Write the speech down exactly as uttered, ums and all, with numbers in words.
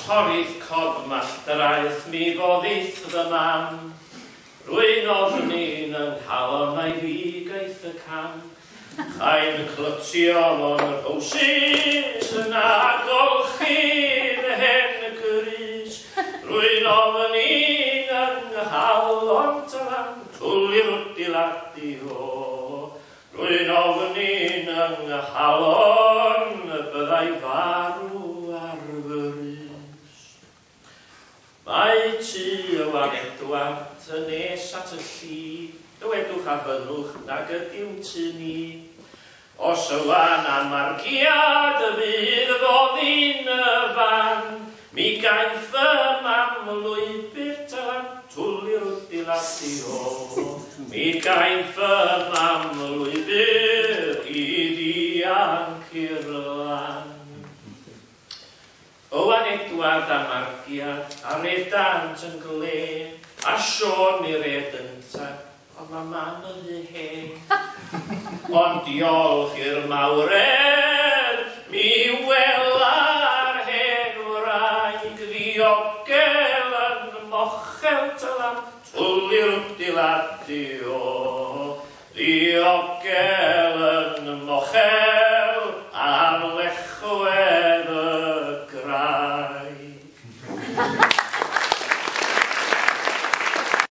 torrith cofmall draeth mi foddith fy mam. Rwy'n ofni'n yng nghalon a'i fi gaeth y cam. Chain clytio o'n yr hwsys yn agolchi'n hen y gyrys. Rwy'n ofni'n yng nghalon talan twli'r diladi o. Rwy'n ofni'n yng nghalon y byddai farw ar fy rys. Mae tu y wan Edward yn nes at y lli. Dywedwch a fynwch nag ydyw tu ni. Os y wan am margiad y fydd foddyn y fan, mi gaeth fy mam lwybr talan twli'r diladi o. Mi gaeth fy mam lwybr i ddianc i'r lan. Owan Edward a margiad a redant yn gle, a Sion i redynta. Ond mae man y hen. Ond diolch i'r mawred, mi wela'r hen wraig ddiogel yn mochel talan twli'r diladi